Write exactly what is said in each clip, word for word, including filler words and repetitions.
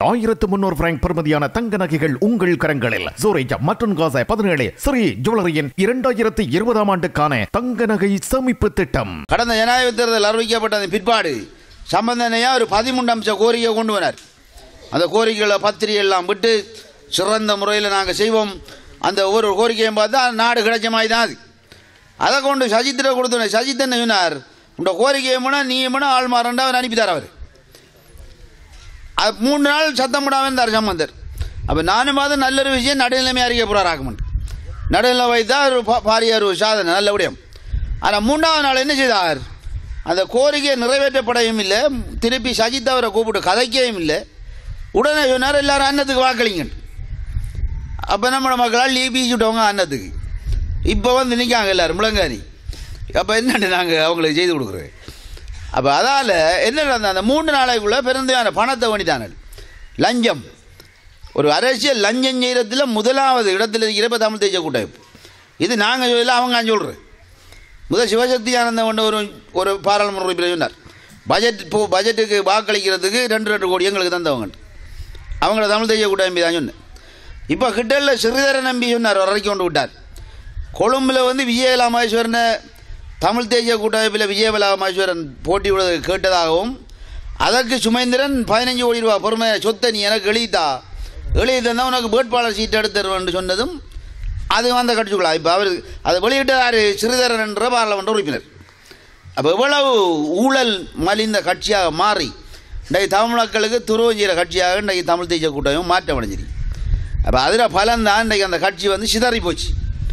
ஆயிரத்து முன்னூறு பிராங்க் பெறுமதியான தங்க நகைகள் உங்கள் கரங்களில். ஜூரிச் மற்றும் காசா பதினேழு ஸ்ரீ ஜுவல்லரியின் இரண்டாயிரத்தி இருபதாம் ஆண்டுக்கான தங்க நகை சேமிப்பு திட்டம். கடந்த ஜனாதிபதி தேர்தல் அறிவிக்கப்பட்டதன் பிற்பாடு சம்பந்தனையா ஒரு பதிமூன்று அம்ச கோரிக்கை கொண்டு வந்தார். அந்த கோரிக்கைகளை பத்திரிகை எல்லாம் விட்டு சிறந்த முறையில் நாங்கள் செய்வோம். அந்த ஒரு கோரிக்கையும் பார்த்தா நாடு கிடைச்ச மாதிரி தான் அது. அதை கொண்டு சஜித்திர கொடுத்தோம். சஜித் என்ன சொன்னார், உங்களோட கோரிக்கையை முன்னா நீ முன்னா ஆள் மாறண்டா அவர் அனுப்பித்தார். அவர் அது மூணு நாள் சத்தம் விடாமல் இருந்தார் சம்பந்தர். அப்போ நானும் பார்த்து நல்ல ஒரு விஷயம் நடுநிலைமை அறிக்கை போகிறாராக்குமெண்ட் நடுநிலை வைத்தா ஒரு பாரிய ஒரு சாதனை நல்ல விடயம். ஆனால் மூன்றாவது நாள் என்ன செய்தார், அந்த கோரிக்கையை நிறைவேற்றப்படையும் இல்லை, திருப்பி சஜித் அவரை கூப்பிட்டு கதைக்கையும் இல்லை. உடனே சொன்னார் எல்லாரும் அன்னத்துக்கு வாக்களிங்க. அப்போ நம்மளோட மக்களால் லீ பீச்சு விட்டவங்க அன்னத்துக்கு இப்போ வந்து நிற்காங்க எல்லோரும் முழங்கானி. அப்போ என்னென்னு நாங்கள் அவங்களுக்கு செய்து கொடுக்குறோம். அப்போ அதால் என்ன நடந்தது, அந்த மூன்று நாளைக்குள்ளே பெருந்தையான பணத்தை வணித்தானல் லஞ்சம். ஒரு அரசியல் லஞ்சம் செய்கிறதுல முதலாவது இடத்துல இருக்கிறப்ப தமிழ் தேசிய கூட்டமைப்பு. இது நாங்கள் சொல்லல, அவங்க சொல்கிறேன். முதல் சிவசக்தி ஆனந்தம் கொண்ட ஒரு ஒரு பாராளுமன்ற உறுப்பினர் சொன்னார், பட்ஜெட் இப்போ பட்ஜெட்டுக்கு வாக்களிக்கிறதுக்கு ரெண்டு ரெண்டு கோடி எங்களுக்கு தந்தவங்க. அவங்கள தமிழ் தேசிய கூட்டமைப்பு தான் சொன்னேன். இப்போ கிட்டல ஸ்ரீதரன் நம்பி சொன்னார், ஒரு அறிக்கை கொண்டு விட்டார். கொழும்பில் வந்து விஜயகலா மகேஸ்வரனை தமிழ் தேசிய கூட்டமைப்பில் விஜயகலா மகேஸ்வரன் போட்டி விடுவதற்கு கேட்டதாகவும், அதற்கு சுமேந்திரன் பதினஞ்சு கோடி ரூபா பொறுமை சொத்தை நீ எனக்கு எழுதித்தா எழுதி தந்தால் உனக்கு வேட்பாளர் சீட்டு எடுத்துருவேன் சொன்னதும் அது வந்த கட்சிக்குள்ளா. இப்போ அவர் அதை வெளியிட்டார் ஸ்ரீதரன் என்ற பாராளுமன்ற உறுப்பினர். அப்போ எவ்வளவு ஊழல் மலிந்த கட்சியாக மாறி இன்றைக்கு தமிழ் மக்களுக்கு துரோகம் செய்கிற கட்சியாக இன்றைக்கு தமிழ் தேசிய கூட்டமைப்பு மாற்றம் அடைஞ்சிருக்கு. அப்போ அதில் பலன் தான் இன்றைக்கு அந்த கட்சி வந்து சிதறி போச்சு.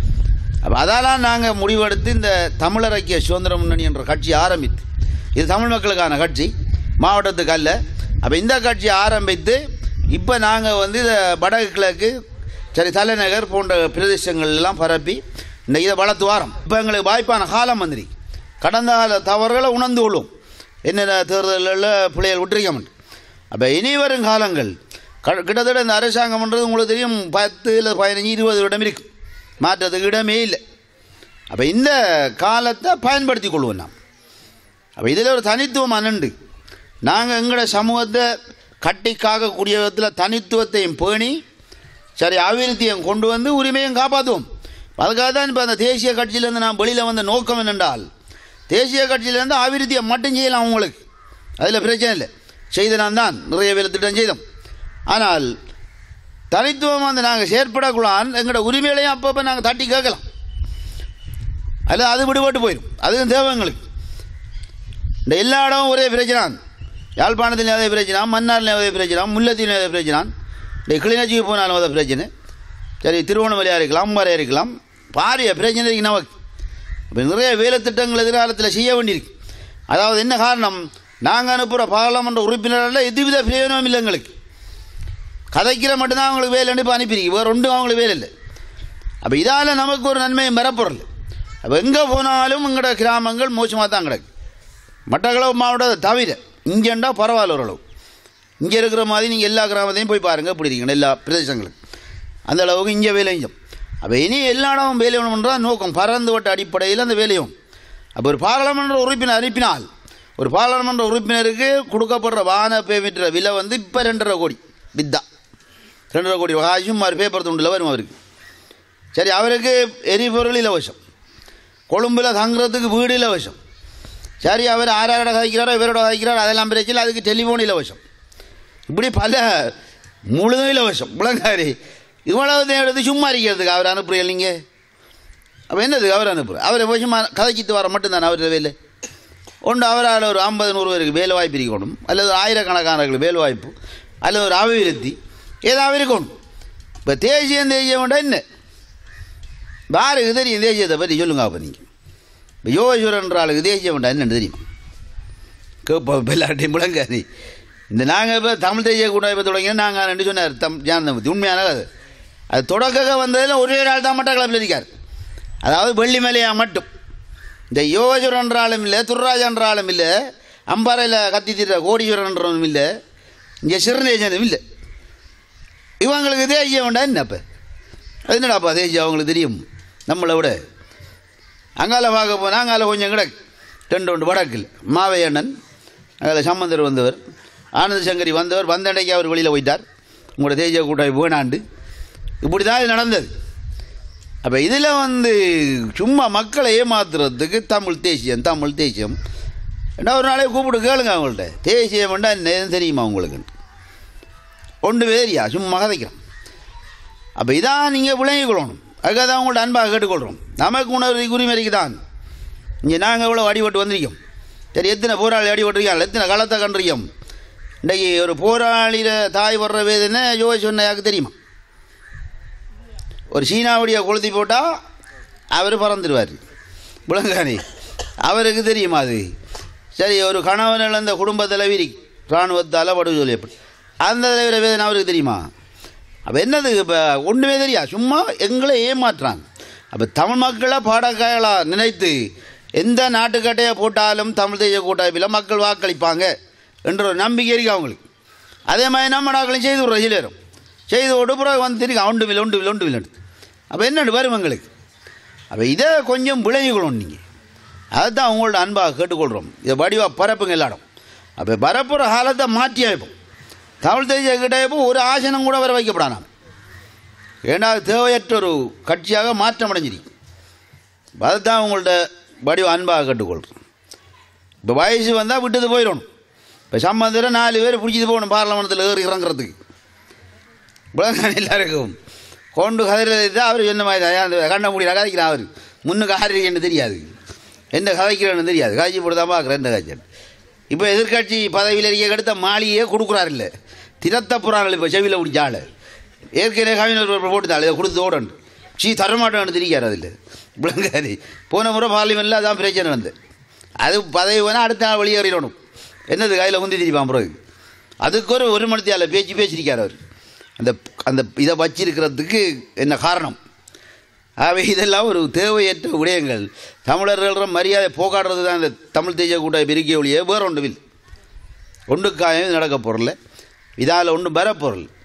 அப்போ அதெல்லாம் நாங்கள் முடிவெடுத்து இந்த தமிழர் ஐக்கிய சுதந்திர முன்னணி என்ற கட்சி ஆரம்பித்து, இது தமிழ் மக்களுக்கான கட்சி, மாவட்டத்துக்கு அல்ல. அப்போ இந்த கட்சியை ஆரம்பித்து இப்போ நாங்கள் வந்து இதை வடக்கு கிழக்கு சரி தலைநகர் போன்ற பிரதேசங்கள் எல்லாம் பரப்பி இந்த இதை வளர்த்து வாரம். இப்போ எங்களுக்கு வாய்ப்பான காலம் வந்துரு. கடந்த கால தவறுகளை உணர்ந்து கொள்ளும், என்னென்ன தேர்தல்களில் பிள்ளைகள் விட்டுருக்கமெண்ட். அப்போ இனி வரும் காலங்கள் கிட்டத்தட்ட இந்த அரசாங்கம்ன்றது உங்களுக்கு தெரியும், பத்து இல்லை பதினஞ்சு இருபது இடம் இருக்குது, மாற்றத்துக்கு இடமே இல்லை. அப்போ இந்த காலத்தை பயன்படுத்தி கொள்வோம் நாம். அப்போ இதில் ஒரு தனித்துவம் அனண்டு நாங்கள் எங்களோட சமூகத்தை கட்டி காக்கக்கூடிய விதத்தில் தனித்துவத்தையும் பேணி சரி அபிவிருத்தியும் கொண்டு வந்து உரிமையும் காப்பாற்றுவோம். அதுக்காக தான் இப்போ அந்த தேசிய கட்சியிலேருந்து நான் வெளியில் வந்த நோக்கம் என்னென்றால், தேசிய கட்சியிலேருந்து அபிவிருத்தியை மட்டும் செய்யலாம் அவங்களுக்கு, அதில் பிரச்சனை இல்லை. செய்த நான் தான் நிறைய வேலை திட்டம் செய்தோம். ஆனால் தனித்துவம் வந்து நாங்கள் செயற்படக்கூடாது, எங்களோட உரிமைகளையும் அப்பப்போ நாங்கள் தட்டி கேட்கலாம். அதில் அது விடுபட்டு போயிடும், அதுவும் தேவை எங்களுக்கு. இந்த எல்லா இடமும் ஒரே பிரச்சனை, யாழ்ப்பாணத்தில் அதே பிரச்சனை, மன்னாரில் அதே பிரச்சனை, முல்லத்தில் அதே பிரச்சனை, இந்த கிளிநொச்சிக்கு போனாலும் அதே பிரச்சனை, சரி திருவண்ணாமலையாக இருக்கலாம், அம்பாறையாக இருக்கலாம், பாரிய பிரச்சனை இருக்கு நமக்கு. இப்போ நிறைய வேலை திட்டங்கள் எதிர்காலத்தில் செய்ய வேண்டியிருக்கு. அதாவது என்ன காரணம், நாங்கள் அனுப்புகிற பாராளுமன்ற உறுப்பினர்கள் எதுவித பிரயோஜனமும் இல்லை எங்களுக்கு. கதைக்கிற மட்டும்தான் அவங்களுக்கு வேலை அனுப்பி அனுப்பியிருக்கு, வேறு ஒன்றும் அவங்களுக்கு வேலை இல்லை. அப்போ இதால் நமக்கு ஒரு நன்மையும் பெறப்பொருள். அப்போ எங்கே போனாலும் எங்களோட கிராமங்கள் மோசமாக தான் கிடக்கு. மட்டக்களப்பு மாவட்டத்தை தவிர இங்கேண்டா பரவாயில்ல ஓரளவு. இங்கே இருக்கிற மாதிரி நீங்கள் எல்லா கிராமத்தையும் போய் பாருங்கள், இப்படி இருக்கீங்க எல்லா பிரதேசங்களும் அந்த அளவுக்கு இங்கே வேலை செஞ்சோம். அப்போ இனி எல்லா இடமும் வேலை வேணும்ன்றால் நோக்கம் பறந்து வட்ட அடிப்படையில் அந்த வேலையும். அப்போ ஒரு பாராளுமன்ற உறுப்பினர் அனுப்பினால் ஒரு பாராளுமன்ற உறுப்பினருக்கு கொடுக்கப்படுற வாகன பெர்மிட் விலை வந்து இப்போ ரெண்டரை கோடி வித்தா ரெண்டரை கோடி காசும் மாதிரி பேப்பர் துண்டில் வரும் அவருக்கு. சரி அவருக்கு எரிபொருள் இலவசம், கொழும்பில் தங்குறதுக்கு வீடு இலவசம். சரி அவர் ஆறாரோட கதைக்கிறாரோ இவரோட கதைக்கிறாரோ அதெல்லாம் பிரச்சனை, அதுக்கு டெலிஃபோன் இலவசம். இப்படி பல முழுதும் இலவசம். முழங்காரி இவ்வளவு எடுத்து சும்மா இருக்கிறதுக்கு அவர் அனுப்புறீங்க நீங்கள். அப்போ என்னது அவர் அனுப்புகிற அவரை போய் சும்மா கதைச்சிட்டு வர மட்டும்தானே அவர் வேலை. ஒன்று அவரால் ஒரு ஐம்பது நூறு பேருக்கு வேலை வாய்ப்பு இருக்கணும், அல்லது ஒரு ஆயிரக்கணக்கானவர்களுக்கு வேலை வாய்ப்பு, அல்லது ஒரு அபிவிருத்தி ஏதாவது இருக்கணும். இப்போ தேசியம் தேசியம் வேண்டாம் என்ன யாருக்கு தெரியும் தேசியத்தை பற்றி சொல்லுங்க. அப்போ நீங்கள் இப்போ யோகேஸ்வரன்ற ஆளுக்கு தேசியம் வேண்டாம் என்னென்னு தெரியுமா? கேப்பா எல்லாட்டையும் முழங்காரி. இந்த நாங்கள் இப்போ தமிழ் தேசிய கூட்டமைப்பு தொடங்கினா நாங்கள் ரெண்டு சொன்னார் தம் ஜானந்தமூர்த்தி. உண்மையான அது அது தொடக்க வந்ததில் ஒரே நாள் தான் மட்டக்களப்பில் இருக்கார். அதாவது வெள்ளிமலையா மட்டும். இந்த யோகேஸ்வரன்ற ஆளும் இல்லை, துர்ராஜன்ற ஆளும் இல்லை, அம்பாறையில் கத்தி தீர்ற கோடீஸ்வரன்றதும் இல்லை, இங்கே சிறுநேசனும் இல்லை. இவங்களுக்கு தேசியம் வேண்டாம் என்ன? இப்போ அது என்னடாப்பா தேசியம் அவங்களுக்கு தெரியும் நம்மளை விட. அங்கால பார்க்க போனால் அங்கால கொஞ்சம் கிடக்கு ரெண்டு ஒன்று வடக்கில் மாவையண்ணன், அதில் சம்பந்தர் வந்தவர், ஆனந்த சங்கரி வந்தவர் வந்தடைக்கு அவர் வெளியில் போயிட்டார். உங்களோட தேசிய கூட்டாளி வேணாண்டு இப்படி தான் இது நடந்தது. அப்போ இதில் வந்து சும்மா மக்களை ஏமாத்துறதுக்கு தமிழ் தேசியம் தமிழ் தேசியம் என்ன ஒரு நாளே கூப்பிட்டு கேளுங்க அவங்கள்ட்ட தேசியம் வேண்டாம் என்ன தெரியுமா உங்களுக்கு ஒன்று வேறியா சும்மா கதைக்கிறோம். அப்போ இதான் நீங்கள் விளங்கிக் கொள்ளணும். அதுக்காக தான் உங்கள்ட்ட அன்பாக கேட்டுக்கொள்கிறோம். நமக்கு உணர்வு உரிமைக்கு தான் இங்கே நாங்கள் எவ்வளோ அடிபட்டு வந்திருக்கோம். சரி எத்தனை போராளி அடிபட்டுருக்கோம் எத்தனை காலத்தை கண்டிருக்கோம். இன்றைக்கு ஒரு போராளியில் தாய் வர்ற வேதனை யோசி சொன்ன யாருக்கு தெரியுமா? ஒரு சீனாவுடைய கொளுத்தி போட்டால் அவர் பறந்துடுவார் விளங்கானே அவருக்கு தெரியுமா அது? சரி ஒரு கணவன் இழந்த குடும்ப தலைவி இராணுவத்தால் படுகொலை சொல்லி அந்த தலைவரை வேதனை அவருக்கு தெரியுமா? அப்போ என்னது இப்போ ஒன்றுமே தெரியா சும்மா எங்களை ஏமாற்றுறாங்க. அப்போ தமிழ் மக்களை பாடக்காயலாக நினைத்து எந்த நாட்டுக்கட்டையை போட்டாலும் தமிழ் தேசிய கூட்டமைப்பில் மக்கள் வாக்களிப்பாங்க என்ற ஒரு நம்பிக்கை இருக்குது அவங்களுக்கு. அதே மாதிரி நம்ம நாட்களையும் செய்து விட்றோம் சிலரும் செய்து விட்டு பிறகு வந்து தெரியும் ஒன்று வில் ஒன்று வில் ஒன்று வில் அப்போ என்னென்னு வரும் எங்களுக்கு. அப்போ இதை கொஞ்சம் விளங்கிக்கொள்ளணும் நீங்கள். அதுதான் உங்களோட அன்பாக கேட்டுக்கொள்கிறோம். இதை வடிவாக பரப்புங்க எல்லாரும். அப்போ பரப்புகிற காலத்தை மாற்றி அமைப்போம். தமிழ் தேசிய கிட்டப்போ ஒரு ஆசனம் கூட வர வைக்கப்படாது. ஏன்னா தேவையற்ற ஒரு கட்சியாக மாற்றம் அடைஞ்சிருக்கு. அதுதான் உங்கள்ட்ட வடிவ அன்பாக கேட்டுக்கொள்கிறோம். இப்போ வயசு வந்தால் விட்டுட்டு போயிடணும். இப்போ சம்பந்தத்தில் நாலு பேர் பிடிச்சிட்டு போகணும் பார்லமெண்டத்தில் ஏறி இறங்குறதுக்கு விளங்கான எல்லாருக்கும் கொண்டு கதையில் அவர் என்ன மாதிரி கண்ட முடியல கதைக்கிறான். அவர் முன்னுக்கு ஆறின்னு தெரியாது என்ன கதைக்கிறேன்னு தெரியாது காய்ச்சி போட்டு தான் பார்க்குறேன் என்ன காய்ச்சல். இப்போ எதிர்கட்சி பதவியில் இருக்க எடுத்த மாளிகையே கொடுக்குறாரு இல்லை திறத்த புறாங்கள். இப்போ செவியில் பிடிச்சாள் ஏற்கனவே கவிஞர் போட்டுதாள் இதை கொடுத்து ஓடண்டு சீ தரமாட்டோன்னு தெரியாது. அதில் விளங்காது போன முறை பார்லிமெண்ட்டில் அதான் பிரச்சனை வந்து அது பதவி வேணால் அடுத்த நாள் வெளியேறிடணும். என்னது கையில் குந்தி திரிப்பான் பிறகு அதுக்கு ஒரு ஒரு மணித்தியால் பேச்சு பேசியிருக்கார் அவர். அந்த அந்த இதை வச்சிருக்கிறதுக்கு என்ன காரணம்? ஆகவே இதெல்லாம் ஒரு தேவையற்ற விடயங்கள். தமிழர்கள் மரியாதை போக்காடுறது தான் இந்த தமிழ் தேசிய கூட்ட பெருக்கிய ஒழிய வேறு ஒன்றுவில் ஒன்றுக்காயம் நடக்க பொருள் இதால் ஒன்றும் பெற பொருள்